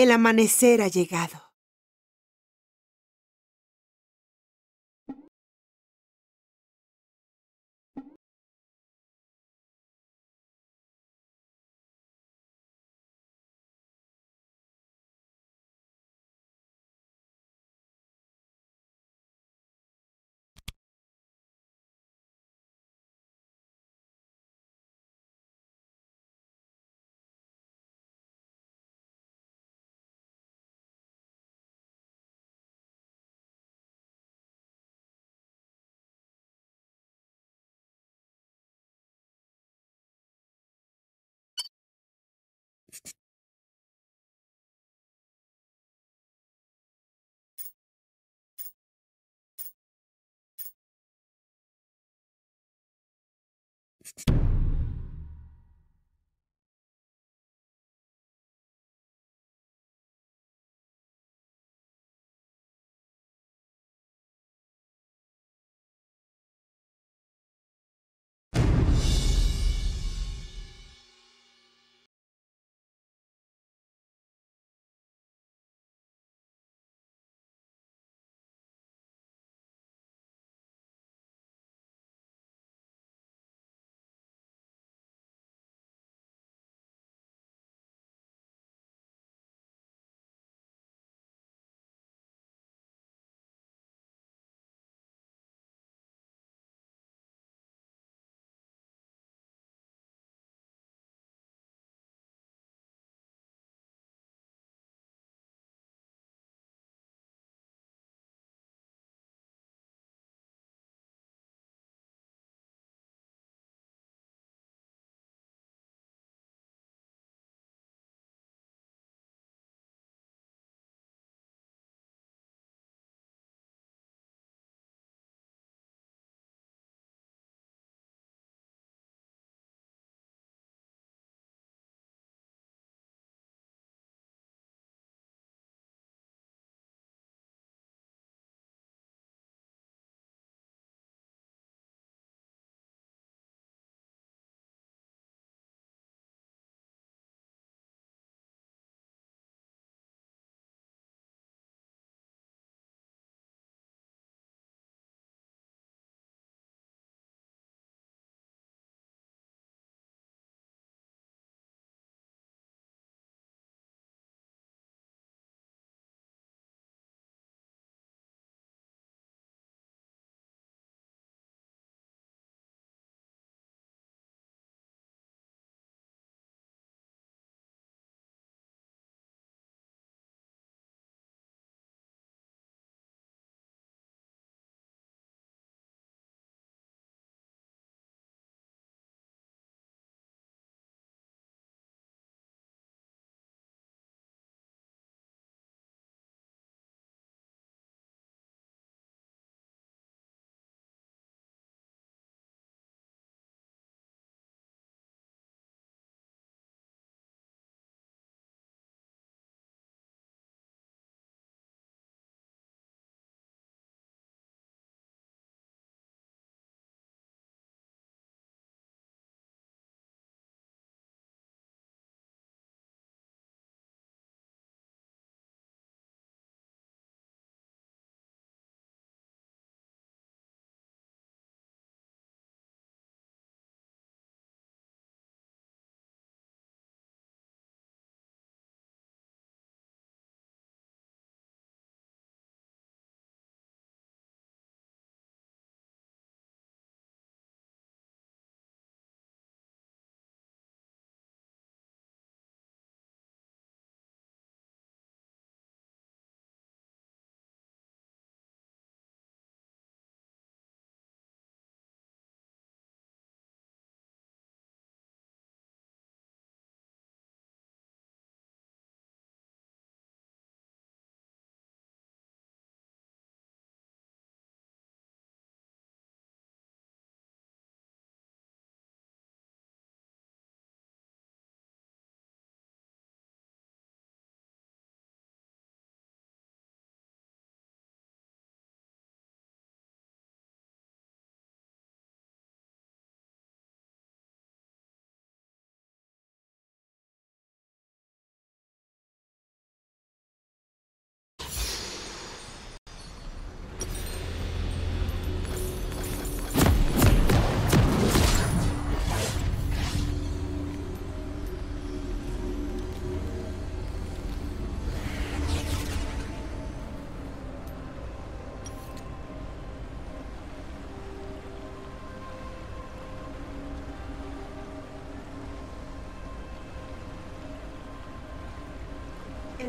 El amanecer ha llegado.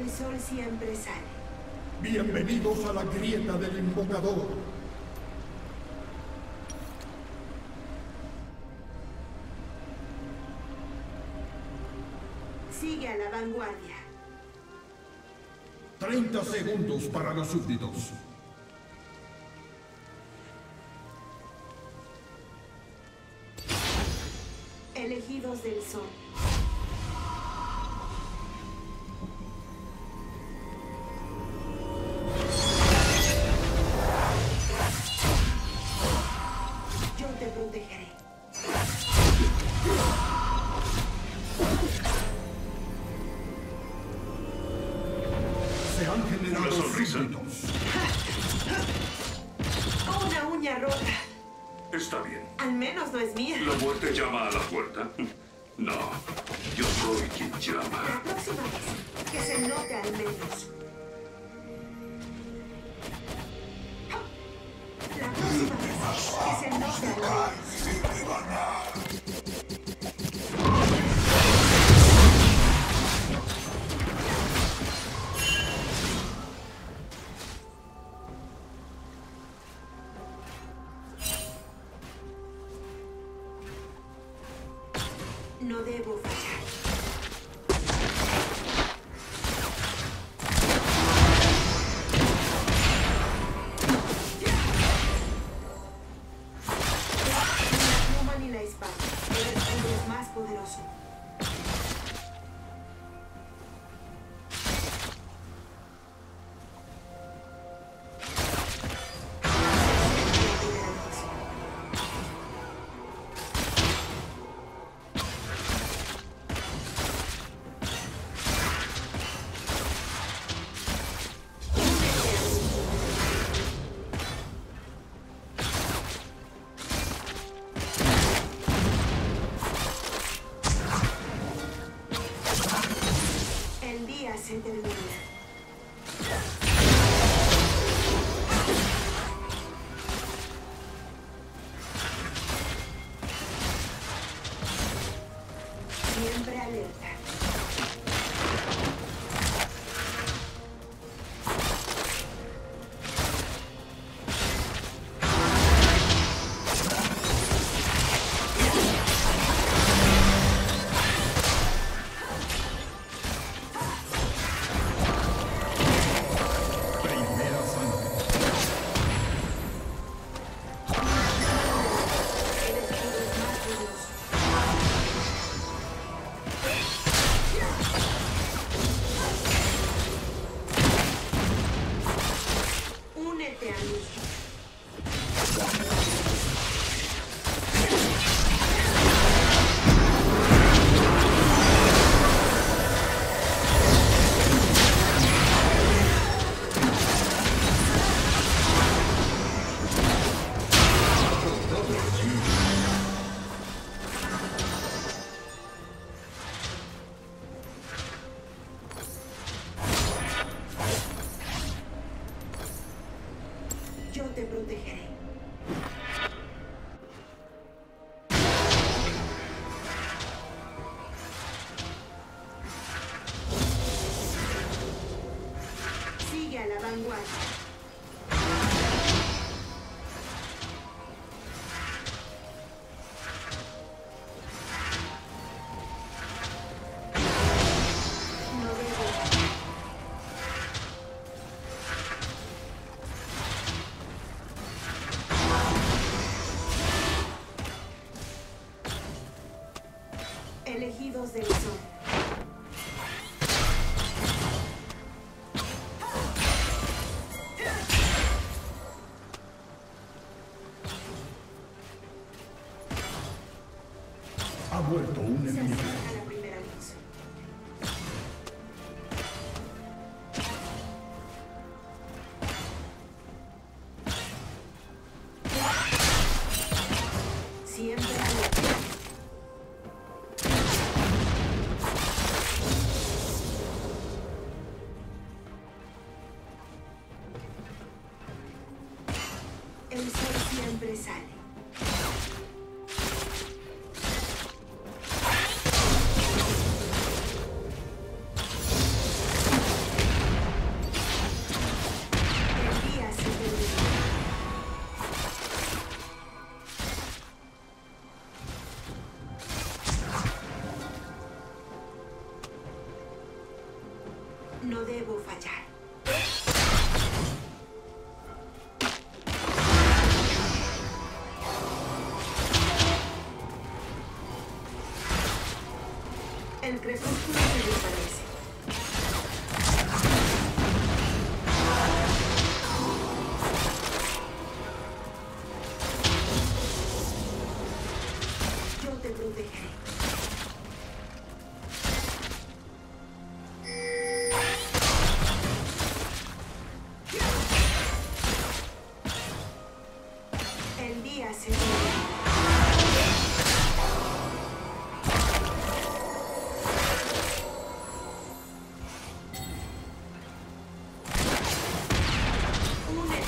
El sol siempre sale. Bienvenidos a la grieta del invocador. Sigue a la vanguardia. 30 segundos para los súbditos. Elegidos del sol. Yo te protegeré. Se han generado Una sonrisa. súbditos. Una uña rota. Está bien. Al menos no es mía. ¿La muerte llama a la puerta? No, yo soy quien llama. La próxima vez, que se note al menos. La próxima vez, que se note al menos. No debo fallar. La pluma ni la espada. El escudo es más poderoso. El día se termina. Siempre alerta. Primera sangre. El escudo es más poderoso. Únete a mí. Yo te protegeré. Sigue a la vanguardia. No debo. Elegidos del sol. Ha muerto un Se enemigo. acerca la primera luz. Siempre alerta. El sol siempre sale.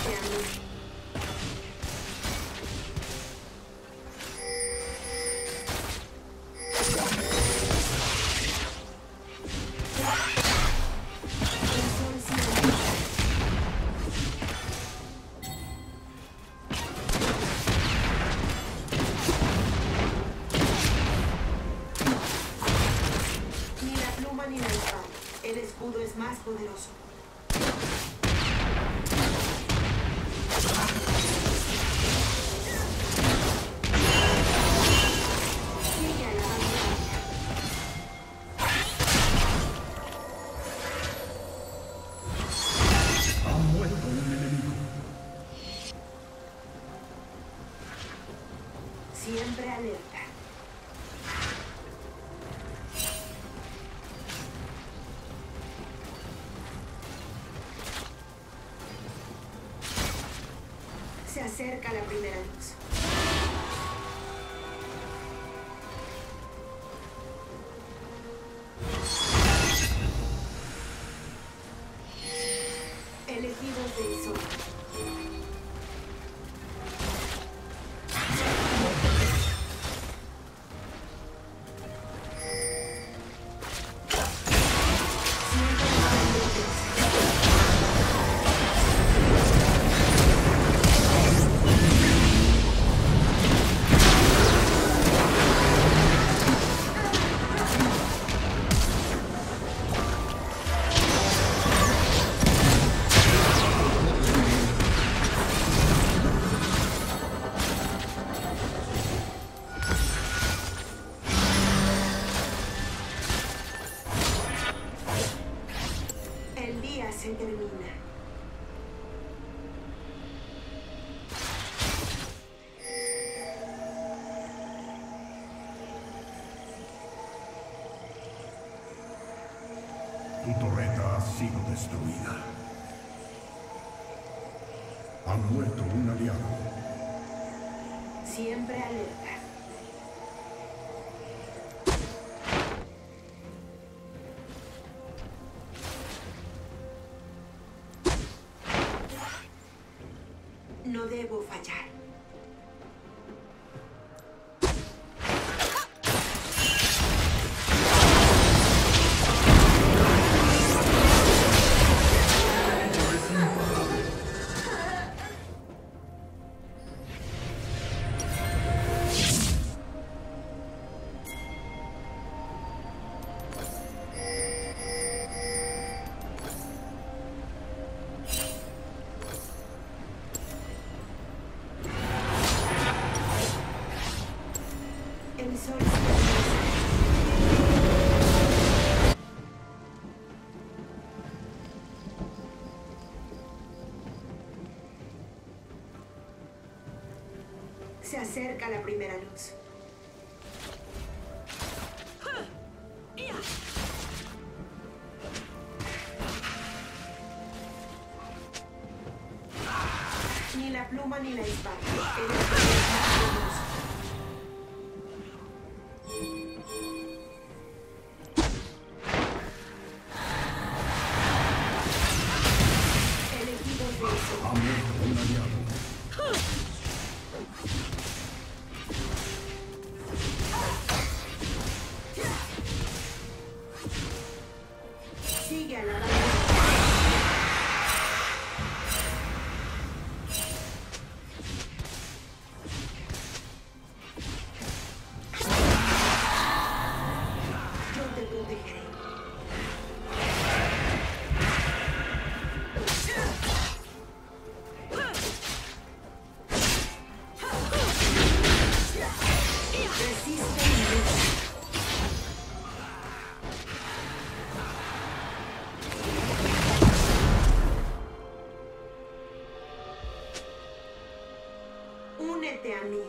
Únete a mí. El sol siempre. Ni la pluma ni la espada. El escudo es más poderoso. Sigue a la vanguardia. Ha muerto un enemigo. Siempre alerta. Se acerca la primera luz. Elegidos de Isol. Siempre valientes. El día se termina. Tu torreta ha sido destruida. Ha muerto un aliado. Siempre alerta. No debo fallar. El sol se Se acerca la primera luz. Ni la pluma ni la espada. El escudo es más poderoso. Elegidos de Isol. Ha muerto un aliado. Sigue a la vanguardia. Yo te protegeré. Resiste y lucha. Únete a mí.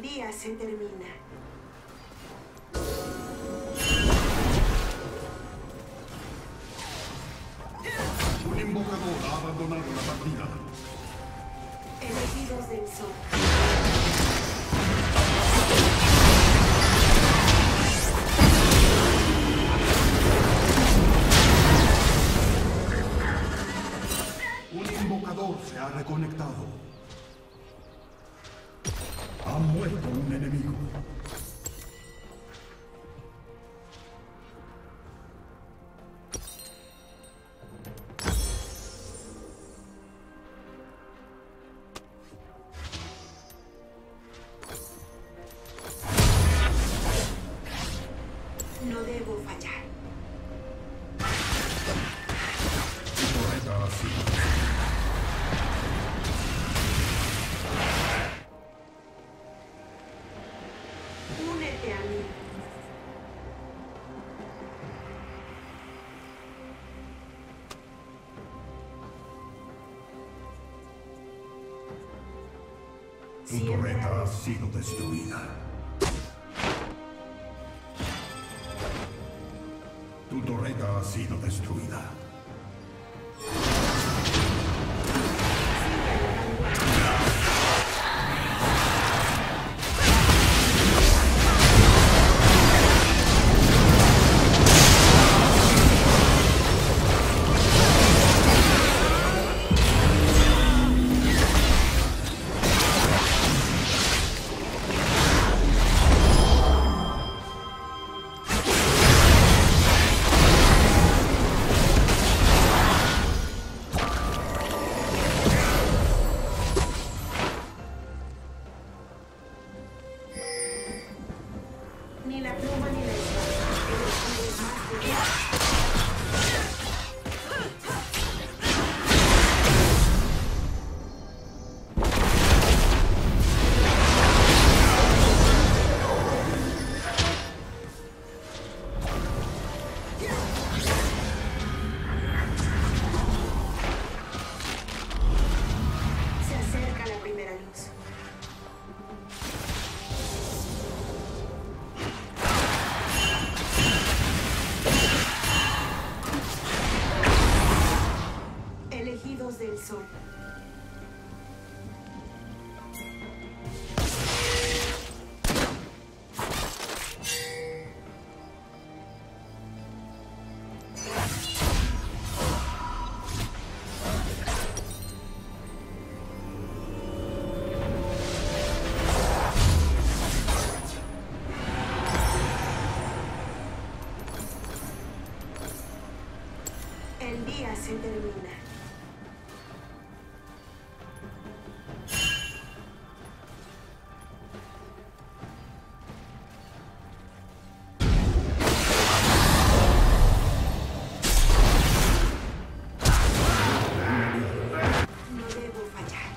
día se termina. Un invocador ha abandonado la partida. Elegidos del sol. Un invocador se ha reconectado. Ha muerto un enemigo. No debo fallar. Torreta así. Únete a mí. Tu torreta ha sido destruida. Tu torreta ha sido destruida. Ni la pluma ni la espada. Elegidos más poderosos. Se acerca la primera luz. Elegidos del sol. El día se termina. No debo fallar.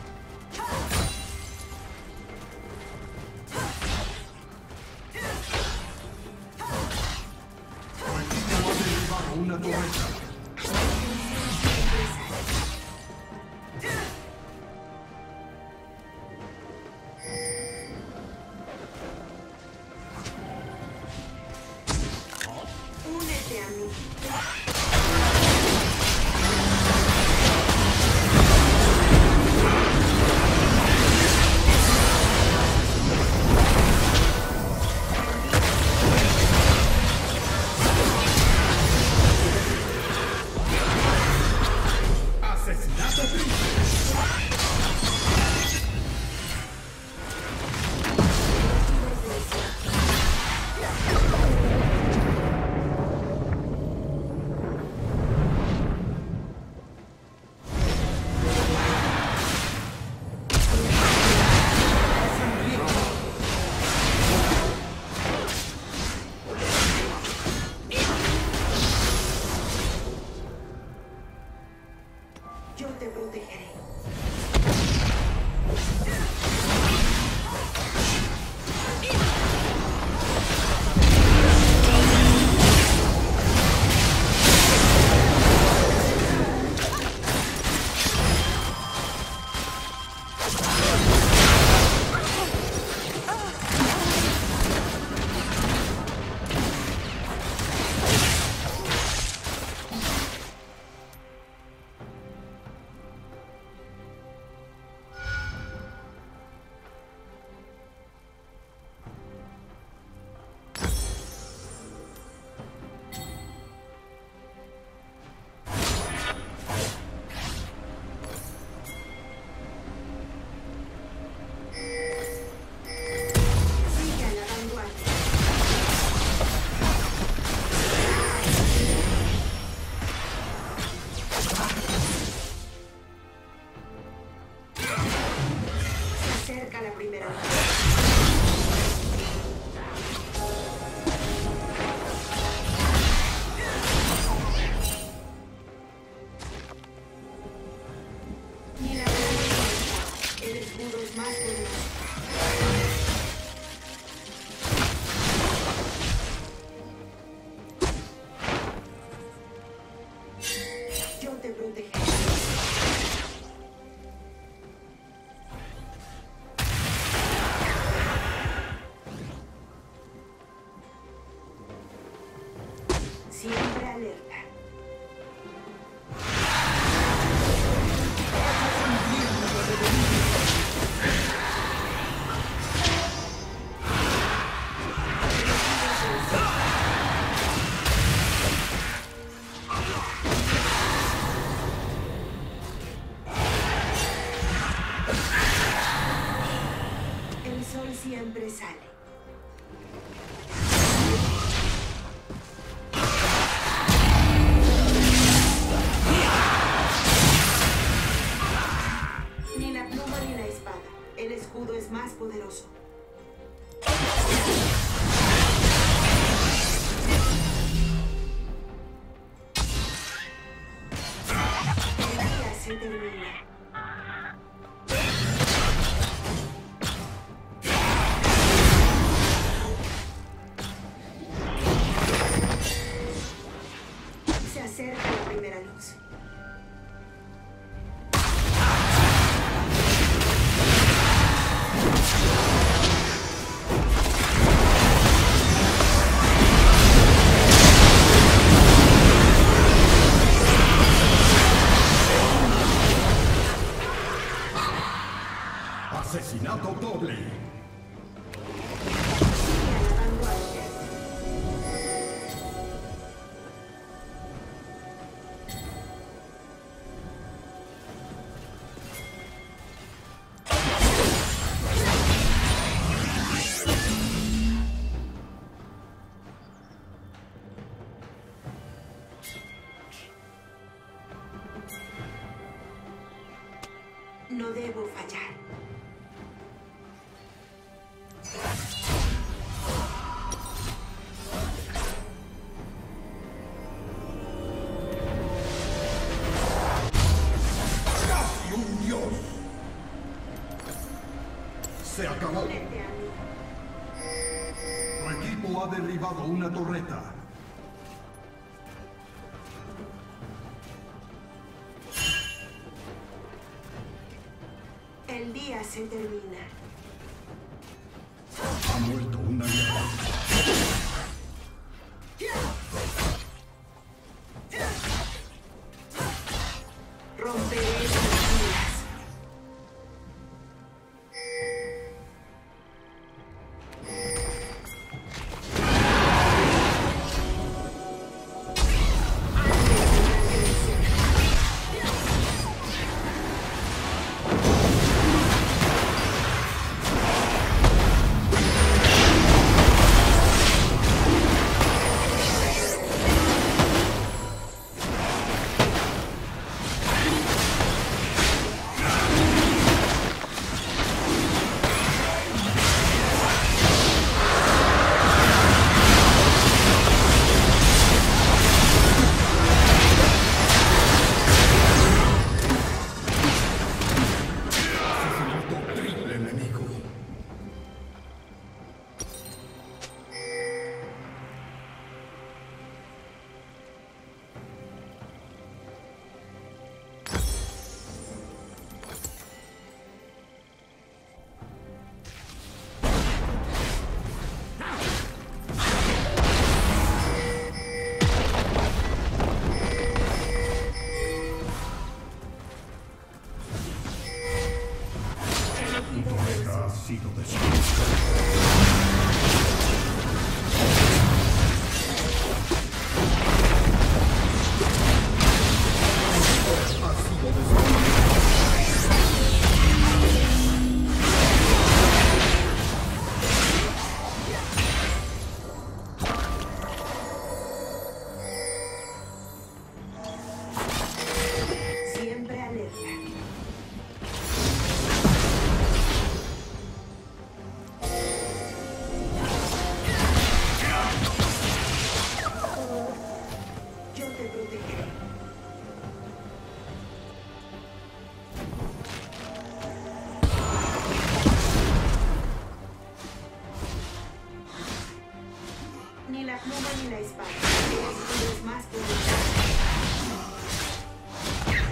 Tu equipo ha derribado una torreta. Únete a mí. Asesinato triple. Yo te protegeré. proteger. Siempre alerta. El sol siempre sale. Ni la pluma ni la espada. El escudo es más poderoso. El día se termina. Se acerca la primera luz. Asesinato doble. Alabando al Rey. No debo fallar. ¡Casi un dios! Se acabó. Únete a mí. Tu equipo ha derribado una torreta. El día se termina. Ha muerto una guerra. Romperé las filas. Asesinato triple enemigo. Tu torreta ha sido destruida. Ha sido destruida. Siempre alerta. Yo te protegeré. Ni la pluma ni la espada. El escudo es más poderoso.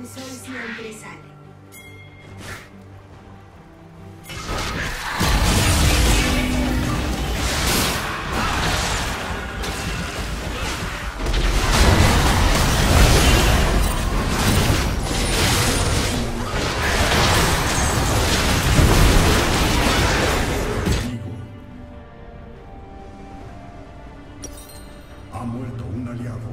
sol siempre sale. Ha muerto un aliado.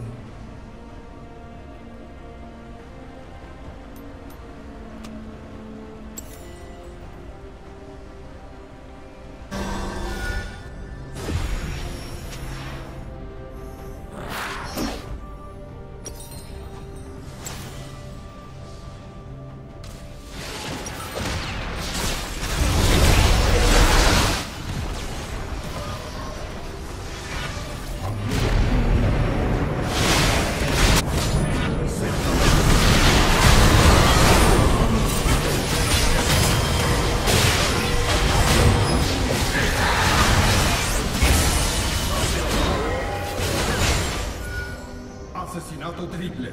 Asesinato triple.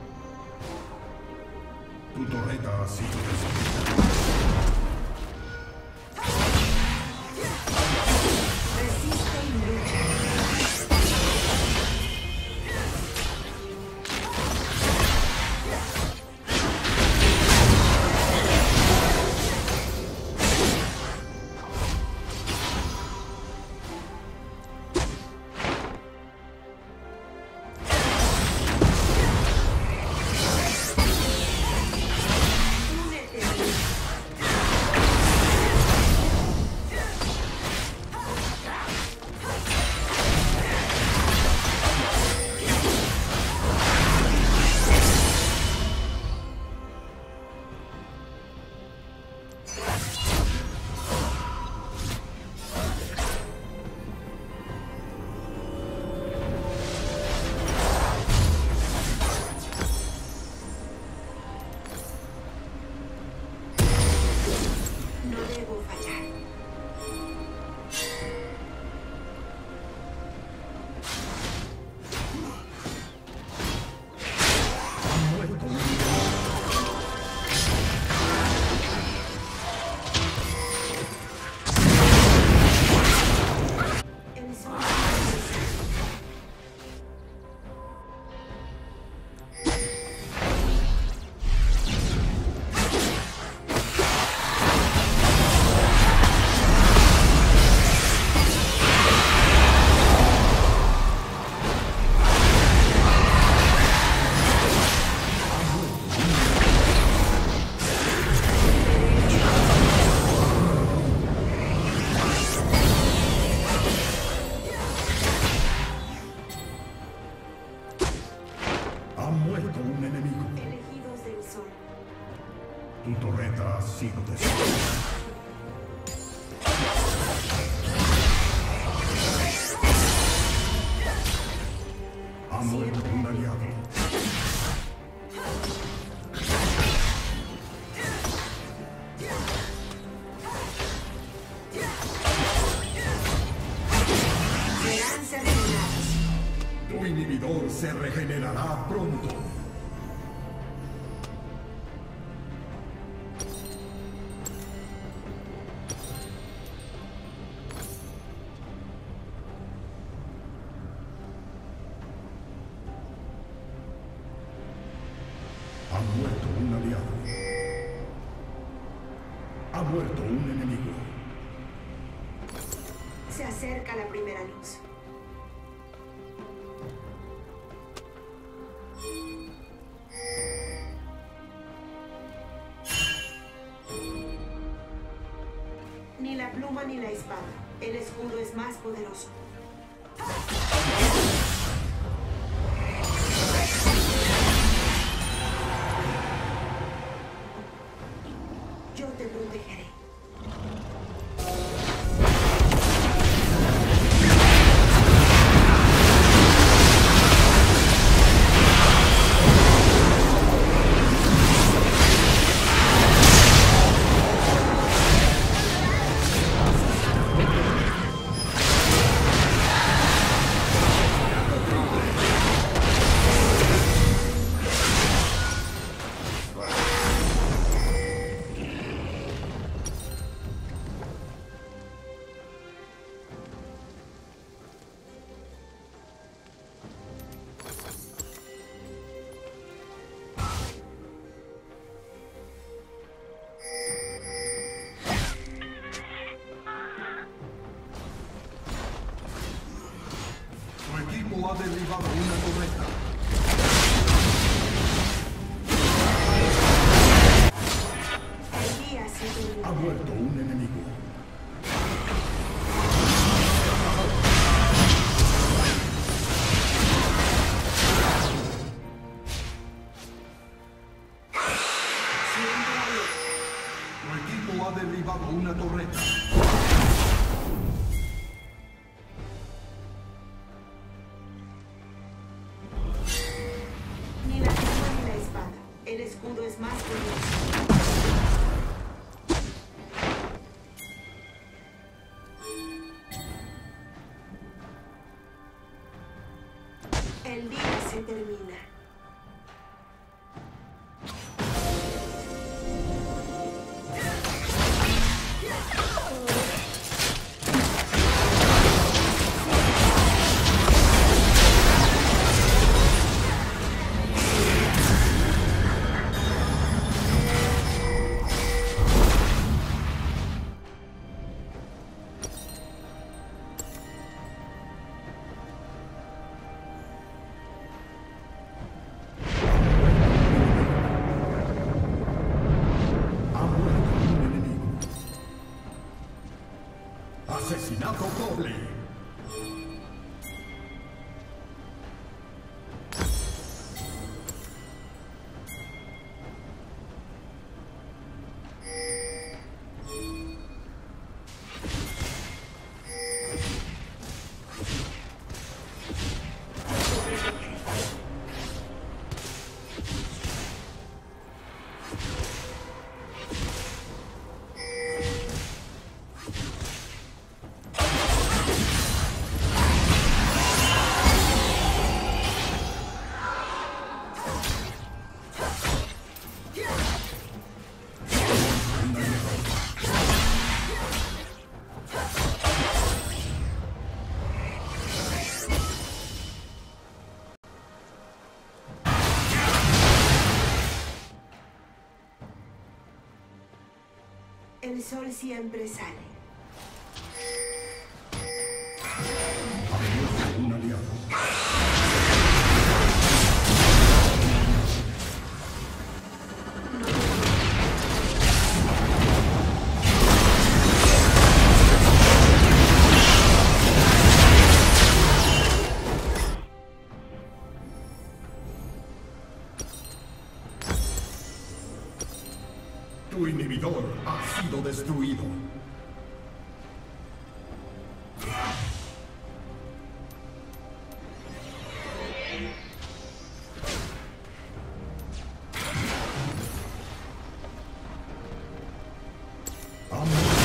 Tu torreta ha sido destruida. Resiste y lucha. No debo fallar. Ha muerto un El sol siempre sale. Ha muerto un enemigo. Elegidos del sol. Tu torreta ha sido destruida. Ha muerto un aliado. Serán serenados. Tu inhibidor se regenerará pronto. Ha muerto un aliado. Ha muerto un enemigo. Se acerca la primera luz. Ni la pluma ni la espada. El escudo es más poderoso. Yo te protegeré. equipo ha derribado una torreta. El día se termina. Ha muerto un enemigo. Siempre hay Tu equipo ha derribado una torreta. ni la pluma ni la espada. El escudo es más poderoso. El día se termina. Ha muerto un enemigo. Asesinato doble. El sol siempre sale. Ha muerto un aliado. Tu inhibidor ha sido destruido. Ha muerto.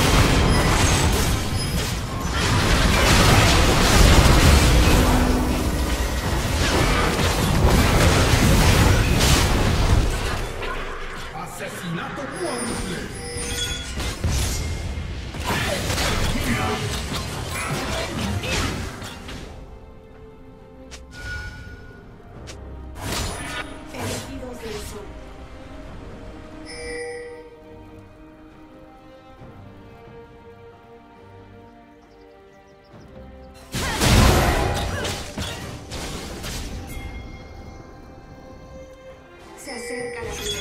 Asesinato cuádruple. Elegidos del sol. Se acerca la primavera.